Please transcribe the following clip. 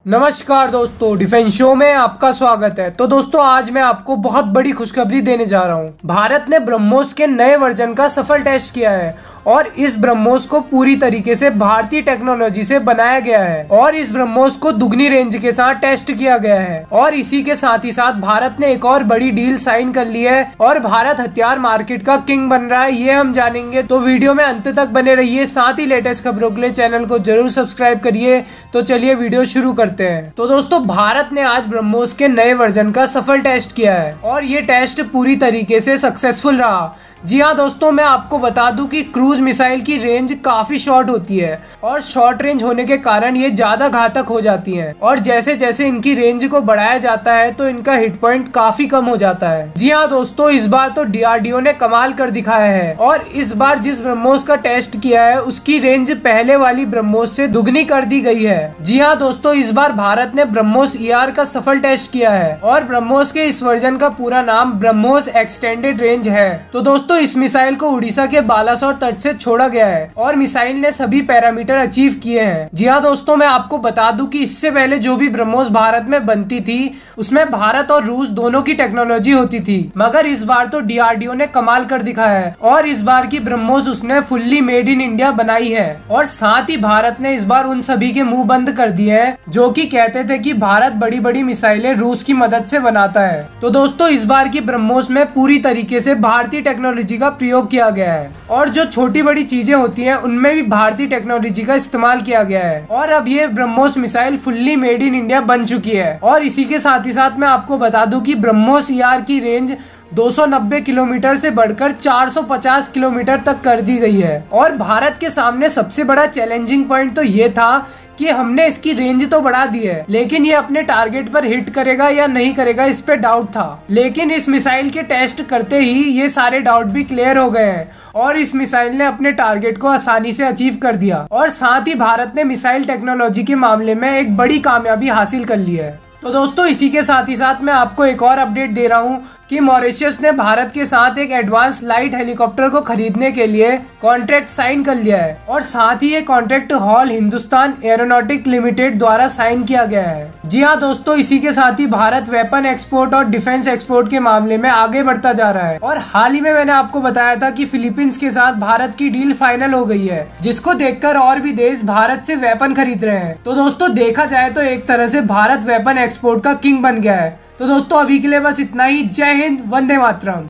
नमस्कार दोस्तों, defence show में आपका स्वागत है। तो दोस्तों, आज मैं आपको बहुत बड़ी खुशखबरी देने जा रहा हूँ। भारत ने ब्रह्मोस के नए वर्जन का सफल टेस्ट किया है और इस ब्रह्मोस को पूरी तरीके से भारतीय टेक्नोलॉजी से बनाया गया है और इस ब्रह्मोस को दुगनी रेंज के साथ टेस्ट किया गया है। और इसी के साथ ही साथ भारत ने एक और बड़ी डील साइन कर ली है और भारत हथियार मार्केट का किंग बन रहा है, ये हम जानेंगे। तो वीडियो में अंत तक बने रहिए, साथ ही लेटेस्ट खबरों के लिए चैनल को जरूर सब्सक्राइब करिए। तो चलिए वीडियो शुरू करते हैं। तो दोस्तों, भारत ने आज ब्रह्मोस के नए वर्जन का सफल टेस्ट किया है और ये टेस्ट पूरी तरीके से सक्सेसफुल रहा। जी हाँ दोस्तों, मैं आपको बता दूं कि क्रूज मिसाइल की रेंज काफी शॉर्ट होती है और शॉर्ट रेंज होने के कारण ये ज्यादा घातक हो जाती हैं और जैसे जैसे इनकी रेंज को बढ़ाया जाता है तो इनका हिट पॉइंट काफी कम हो जाता है। जी हाँ दोस्तों, इस बार तो डीआरडीओ ने कमाल कर दिखाया है और इस बार जिस ब्रह्मोस का टेस्ट किया है उसकी रेंज पहले वाली ब्रह्मोस से दुगनी कर दी गई है। जी हाँ दोस्तों, इस बार भारत ने ब्रह्मोस ईआर का सफल टेस्ट किया है और ब्रह्मोस के इस वर्जन का पूरा नाम ब्रह्मोस एक्सटेंडेड रेंज है। तो दोस्तों, इस मिसाइल को उड़ीसा के बालासोर तट से छोड़ा गया है और मिसाइल ने सभी पैरामीटर अचीव किए हैं। जी हाँ दोस्तों, मैं आपको बता दूं कि इससे पहले जो भी ब्रह्मोस भारत में बनती थी उसमें भारत और रूस दोनों की टेक्नोलॉजी होती थी, मगर इस बार तो डीआरडीओ ने कमाल कर दिखाया है और इस बार की ब्रह्मोस उसने फुल्ली मेड इन इंडिया बनाई है। और साथ ही भारत ने इस बार उन सभी के मुंह बंद कर दिए हैं जो कि कहते थे कि भारत बड़ी बड़ी मिसाइलें रूस की मदद से बनाता है। तो दोस्तों, इस बार की ब्रह्मोस में पूरी तरीके से भारतीय टेक्नोलॉजी का प्रयोग किया गया है और जो छोटी बड़ी चीजें होती हैं उनमें भी भारतीय टेक्नोलॉजी का इस्तेमाल किया गया है और अब ये BrahMos missile fully made in India बन चुकी है। और इसी के साथ ही साथ मैं आपको बता दूं कि ब्रह्मोस ईआर की रेंज 290 किलोमीटर से बढ़कर 450 किलोमीटर तक कर दी गई है। और भारत के सामने सबसे बड़ा चैलेंजिंग पॉइंट तो ये था कि हमने इसकी रेंज तो बढ़ा दी है, लेकिन ये अपने टारगेट पर हिट करेगा या नहीं करेगा इस पे डाउट था। लेकिन इस मिसाइल के टेस्ट करते ही ये सारे डाउट भी क्लियर हो गए हैं और इस मिसाइल ने अपने टारगेट को आसानी से अचीव कर दिया और साथ ही भारत ने मिसाइल टेक्नोलॉजी के मामले में एक बड़ी कामयाबी हासिल कर ली है। तो दोस्तों, इसी के साथ ही साथ मैं आपको एक और अपडेट दे रहा हूँ कि मॉरिशस ने भारत के साथ एक एडवांस लाइट हेलीकॉप्टर को खरीदने के लिए कॉन्ट्रैक्ट साइन कर लिया है और साथ ही ये contract HAL Hindustan aeronautic limited द्वारा साइन किया गया है। जी हाँ दोस्तों, इसी के साथ ही भारत वेपन एक्सपोर्ट और डिफेंस एक्सपोर्ट के मामले में आगे बढ़ता जा रहा है और हाल ही में मैंने आपको बताया था कि फिलीपींस के साथ भारत की डील फाइनल हो गई है, जिसको देखकर और भी देश भारत से वेपन खरीद रहे हैं। तो दोस्तों, देखा जाए तो एक तरह से भारत वेपन एक्सपोर्ट का किंग बन गया है। तो दोस्तों, अभी के लिए बस इतना ही। जय हिंद, वंदे मातरम।